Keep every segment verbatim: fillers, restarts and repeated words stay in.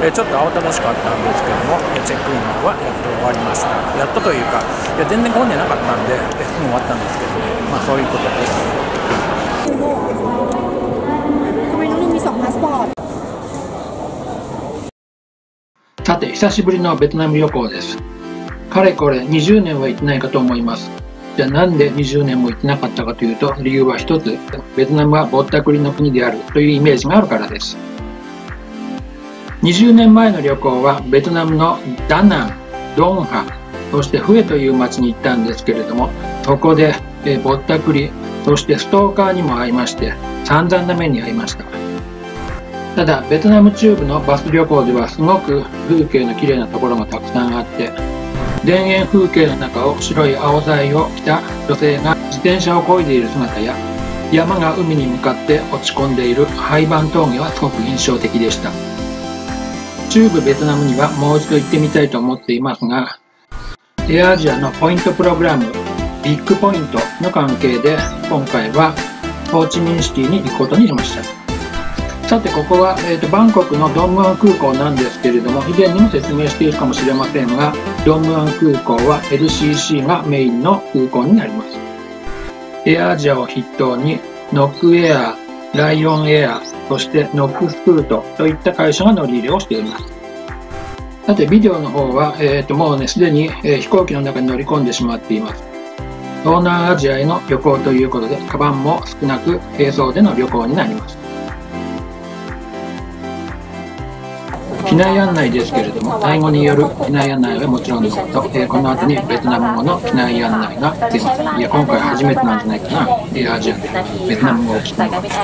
えちょっと慌ただしかったんですけども、チェックインの方はやっと終わりました。やっとというか、いや全然混んでなかったんで、えすぐ終わったんですけどね、まあそういうことです。 さて、久しぶりのベトナム旅行です。かれこれにじゅうねんは行ってないかと思います。じゃあなんでにじゅうねんも行ってなかったかというと、理由は一つ、ベトナムはぼったくりの国であるというイメージがあるからです。にじゅうねんまえの旅行はベトナムのダナン、ドンハ、そしてフエという町に行ったんですけれども、そこでえぼったくり、そしてストーカーにも会いまして、散々な目に遭いました。ただ、ベトナム中部のバス旅行ではすごく風景の綺麗なところがたくさんあって、田園風景の中を白い青材を着た女性が自転車を漕いでいる姿や、山が海に向かって落ち込んでいるハイバン峠はすごく印象的でした。中部ベトナムにはもう一度行ってみたいと思っていますが、エアアジアのポイントプログラムビッグポイントの関係で今回はホーチミンシティに行くことにしました。さてここは、えーと、バンコクのドンムアン空港なんですけれども、以前にも説明しているかもしれませんが、ドンムアン空港は エルシーシー がメインの空港になります。エアアジアを筆頭にノックエア、ライオンエア、そしてノックスクートといった会社が乗り入れをしています。さてビデオの方は、えーと、もうねすでに、えー、飛行機の中に乗り込んでしまっています。東南アジアへの旅行ということで、カバンも少なく軽装での旅行になります。機内案内ですけれども、タイ語による機内案内はもちろんのこと、えー、この後にベトナム語の機内案内が出ます。いや、今回初めてなんじゃないかな、エアアジアでベトナム語を聞くのは。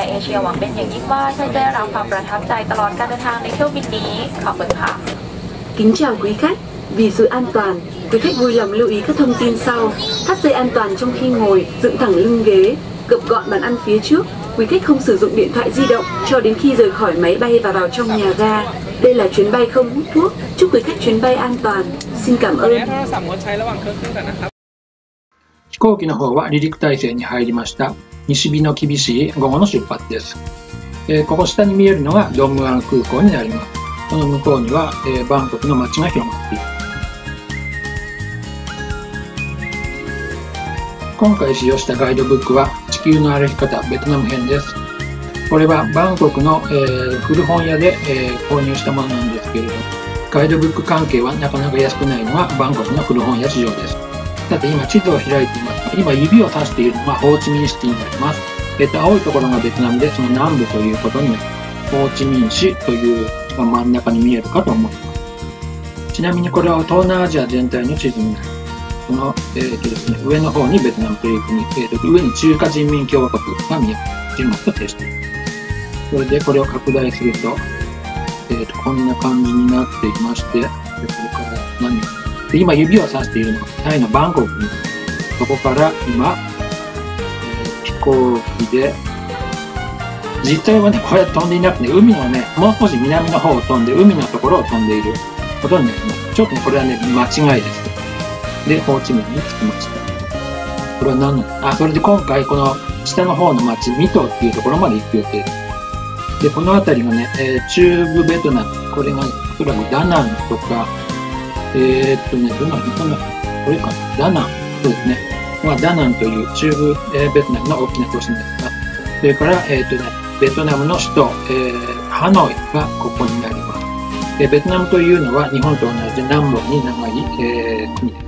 Kính chào quý khách, vì sự an toàn, quý khách vui lòng lưu ý các thông tin sau. Thắt dây an toàn trong khi ngồi, dựng thẳng lưng ghế, gập gọn bàn ăn phía trước. Quý khách không sử dụng điện thoại di động cho đến khi rời khỏi máy bay và vào trong nhà ga. Đây là chuyến bay không hút thuốc. Chúc quý khách chuyến bay an toàn. Xin cảm ơn. 飛行機の方は離陸態勢に入りました。西日の厳しい午後の出発です。えー、ここ下に見えるのがドンムアン空港になります。その向こうには、えー、バンコクの街が広がっています。今回使用したガイドブックは地球の歩き方ベトナム編です。これはバンコクの、えー、古本屋で、えー、購入したものなんですけれど、ガイドブック関係はなかなか安くないのがバンコクの古本屋市場です。さて今地図を開いていますが、今指を指しているのがホーチミンシティになります。えーと、青いところがベトナムで、その南部ということになります。ホーチミン市というが真ん中に見えるかと思います。ちなみにこれは東南アジア全体の地図になります。この、えーとですね、上の方にベトナムという国、えーと、上に中華人民共和国が見えます。中国と接しています。それでこれを拡大すると、えーと、こんな感じになっていまして、でこれから何で今指を指しているのがタイのバンコクに、そこから今、えー、飛行機で、実際はね、これは飛んでいなくて、海のね、もう少し南の方を飛んで、海のところを飛んでいることになります。ちょっとね、これはね、間違いです。で、ホーチミンに着きました。これは何の、あ、それで今回この下の方の町、ミトっていうところまで行く予定です。で、この辺りがね、えー、中部ベトナム、これが、おそらくダナンとか、えー、っとね、どの、どの、これか、ダナン、そうですね。まあ、ダナンという中部、えー、ベトナムの大きな都市になります。それから、えー、っとね、ベトナムの首都、えー、ハノイがここになります。えー、ベトナムというのは日本と同じ南北に長い、えー、国です。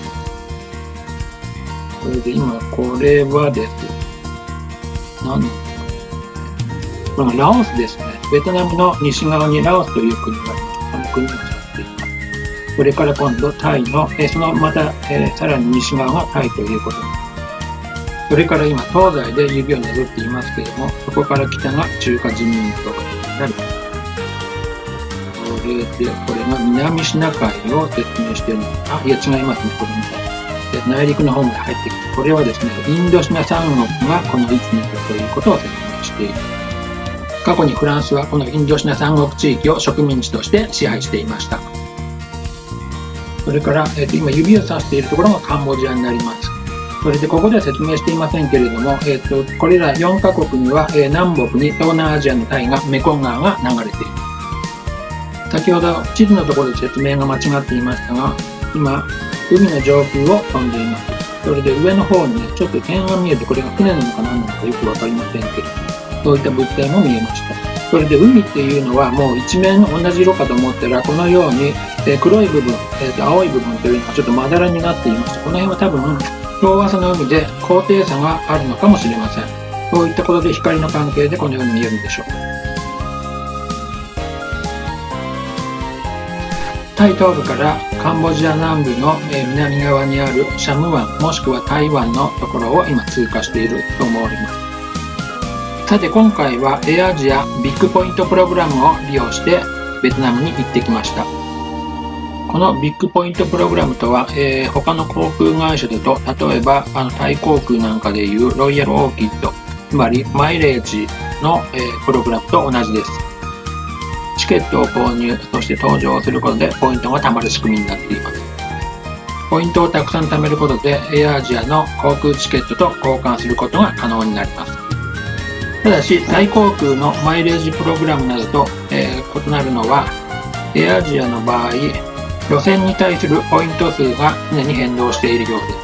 それで今、これはです。何これがラオスですね。ベトナムの西側にラオスという国があります。この国を指しています。それから今度タイの、えー、そのまた、えー、さらに西側がタイということです。それから今、東西で指をなぞっていますけれども、そこから北が中華人民共和国になります。それで、これが南シナ海を説明しているのか、あ、いや違いますね、これみたいな。内陸の方まで入ってきて、これはですね、インドシナ三国がこの位置にいるということを説明している。過去にフランスはこのインドシナ三国地域を植民地として支配していました。それから、えー、と今指を指しているところがカンボジアになります。それでここでは説明していませんけれども、えー、とこれらよんカ国には、えー、南北に東南アジアの大河メコン川が流れている。 先ほど地図のところで説明が間違っていましたが、今、海の上空を飛んでいます。それで上の方にね、ちょっと点が見えて、これが船なのか何なのかよくわかりませんけど、そういった物体も見えました。それで海っていうのはもう一面同じ色かと思ったら、このように、えー、黒い部分、えーと、青い部分というのがちょっとまだらになっていました。この辺は多分、遠浅の海で高低差があるのかもしれません。そういったことで光の関係でこのように見えるんでしょう。タイ東部からカンボジア南部の南側にあるシャム湾もしくは台湾のところを今通過していると思われます。さて今回はエアアジアビッグポイントプログラムを利用してベトナムに行ってきました。このビッグポイントプログラムとは、えー、他の航空会社だと例えばあのタイ航空なんかでいうロイヤルオーキッド、つまりマイレージの、えー、プログラムと同じです。チケットを購入、そして搭乗することでポイントが貯まる仕組みになっています。ポイントをたくさん貯めることでエアアジアの航空チケットと交換することが可能になります。ただし、タイ航空のマイレージプログラムなどと、えー、異なるのは、エアアジアの場合、路線に対するポイント数が常に変動しているようです。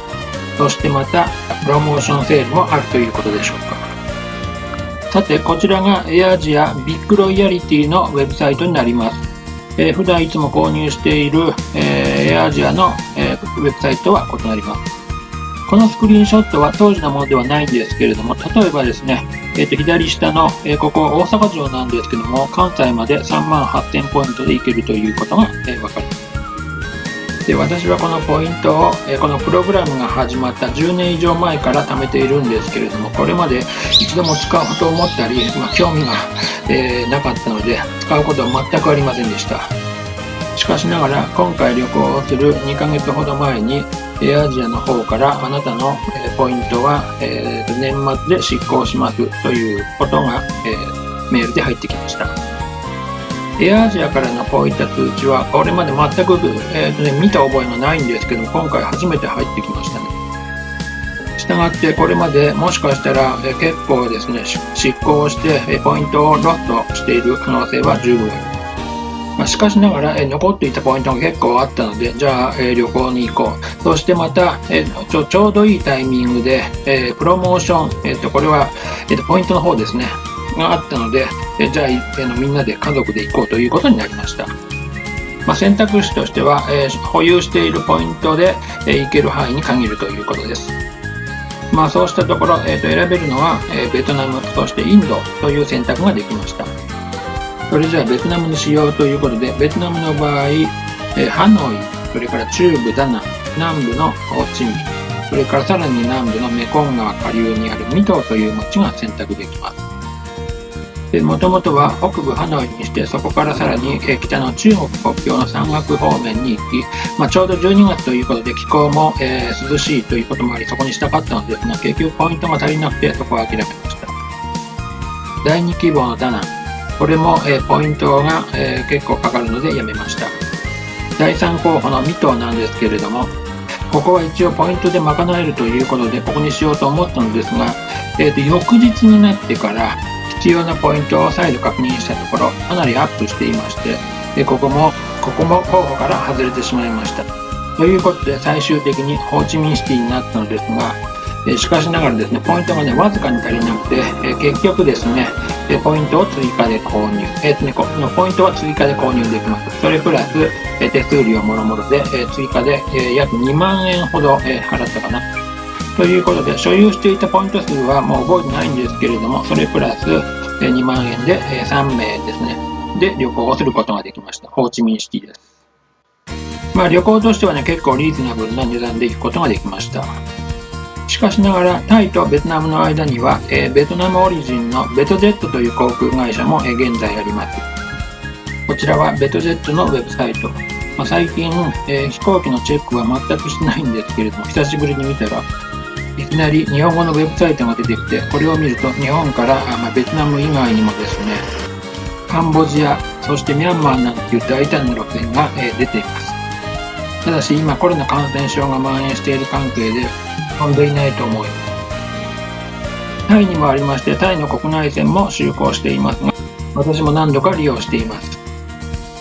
そしてまた、プロモーションセールもあるということでしょうか。さて、こちらがエアアジアビッグロイヤリティのウェブサイトになります。えー、普段いつも購入している、えー、エアアジアの、えー、ウェブサイトは異なります。このスクリーンショットは当時のものではないんですけれども、例えばですね、えー、と左下の、えー、ここ大阪城なんですけども、関西までさんまんはっせんポイントで行けるということが、えー、分かります。で、私はこのポイントを、えー、このプログラムが始まったじゅうねん以上前から貯めているんですけれども、これまで一度も使おうと思ったり、まあ、興味が、えー、なかったので、使うことは全くありませんでした。しかしながら、今回旅行をするにかげつほど前に、エアアジアの方からあなたのポイントは年末で失効しますということがメールで入ってきました。エアアジアからのこういった通知はこれまで全く、えーとね、見た覚えがないんですけども、今回初めて入ってきましたね。したがってこれまでもしかしたら結構ですね、失効してポイントをロストしている可能性は十分あります。まあ、しかしながら、え残っていたポイントが結構あったので、じゃあ、え旅行に行こう。そしてまた、えちょ、ちょうどいいタイミングで、えプロモーション、えっと、これは、えっと、ポイントの方ですね、があったので、えじゃあ、えのみんなで家族で行こうということになりました。まあ、選択肢としては、え保有しているポイントで、え行ける範囲に限るということです。まあ、そうしたところ、えっと、選べるのは、えベトナム、そしてインドという選択ができました。それじゃあベトナムにしようということで、ベトナムの場合、えハノイ、それから中部ダナン、南部のホーチミン、それからさらに南部のメコン川下流にあるミトーという町が選択できます。もともとは北部ハノイにして、そこからさらにえ北の中国国境の山岳方面に行き、まあ、ちょうどじゅうにがつということで気候も、えー、涼しいということもあり、そこにしたかったのですが、結局ポイントが足りなくてそこは諦めました。だいに希望のダナン、これも、えー、ポイントが、えー、結構かかるのでやめました。だいさん候補のミトーなんですけれども、ここは一応ポイントで賄えるということでここにしようと思ったのですが、えーと、翌日になってから必要なポイントを再度確認したところ、かなりアップしていまして、でここもここも候補から外れてしまいました。ということで最終的にホーチミンシティになったのですが、えしかしながらですね、ポイントがね、わずかに足りなくて、え結局ですね、ポイントを追加で購入、えーとね、このポイントは追加で購入できます。それプラス、え手数料もろもろで、え追加で、え約にまんえんほど、え払ったかな。ということで、所有していたポイント数はもう覚えてないんですけれども、それプラス、えにまんえんで、えさんめいですね、で旅行をすることができました。ホーチミンシティです。まあ旅行としてはね、結構リーズナブルな値段で行くことができました。しかしながら、タイとベトナムの間には、えー、ベトナムオリジンのベトジェットという航空会社も、えー、現在あります。こちらはベトジェットのウェブサイト。まあ、最近、えー、飛行機のチェックは全くしてないんですけれども、久しぶりに見たら、いきなり日本語のウェブサイトが出てきて、これを見ると日本からあ、まあ、ベトナム以外にもですね、カンボジア、そしてミャンマーなんていう大胆な路線が、えー、出ています。ただし今コロナ感染症が蔓延している関係で飛んでいないと思います。タイにもありまして、タイの国内線も就航していますが、私も何度か利用しています。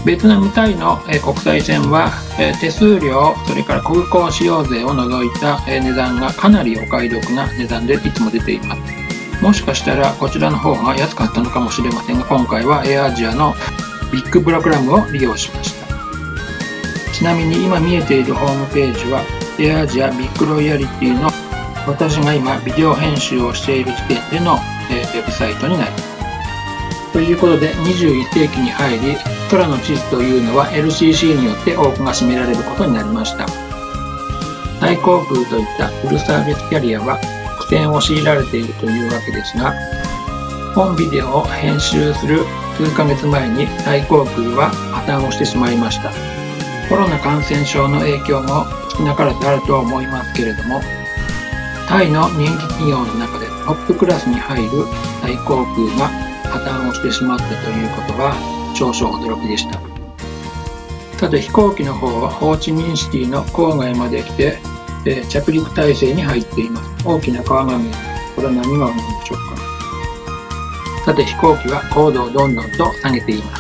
ベトナムタイの国際線は手数料、それから空港使用税を除いた値段がかなりお買い得な値段でいつも出ています。もしかしたらこちらの方が安かったのかもしれませんが、今回はエアアジアのビッグプログラムを利用しました。ちなみに今見えているホームページはエアアジアビッグロイヤリティの私が今ビデオ編集をしている時点でのウェブサイトになります。ということでにじゅういっせいきに入り、空の地図というのは エルシーシー によって多くが占められることになりました。タイ航空といったフルサービスキャリアは苦戦を強いられているというわけですが、本ビデオを編集する数ヶ月前にタイ航空は破綻をしてしまいました。コロナ感染症の影響も少なからずあるとは思いますけれども、タイの人気企業の中でトップクラスに入るタイ航空が破綻をしてしまったということは少々驚きでした。さて飛行機の方はホーチミンシティの郊外まで来て、えー、着陸態勢に入っています。大きな川が見えます。これは何があるんでしょうか。さて飛行機は高度をどんどんと下げています。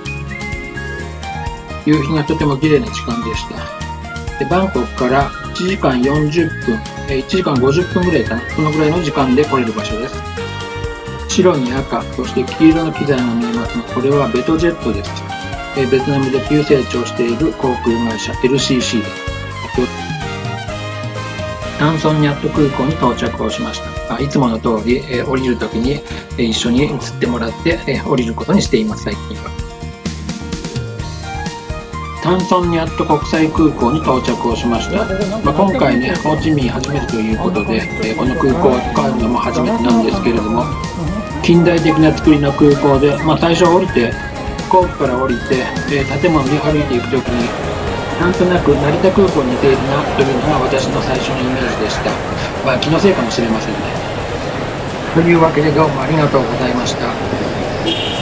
夕日がとても綺麗な時間でした。でバンコクからいちじかんよんじゅっぷん、えー、いちじかんごじゅっぷんぐらいかな、そのぐらいの時間で来れる場所です。白に赤、そして黄色の機材が見えますが、これはベトジェットです。えベトナムで急成長している航空会社 エルシーシー です。タンソンニャット空港に到着をしました。あいつもの通り、え降りるときに、え一緒に移ってもらって、え降りることにしています、最近は。タンソンニャット国際空港に到着をしました。まあ、今回ね、ホーチミン初めてということで、えこの空港を使うのも初めてなんですけれども、近代的な作りの空港で、まあ、最初降りて飛行機から降りて、えー、建物に歩いていくときになんとなく成田空港に似ているなというのが私の最初のイメージでした。まあ気のせいかもしれませんね。というわけでどうもありがとうございました。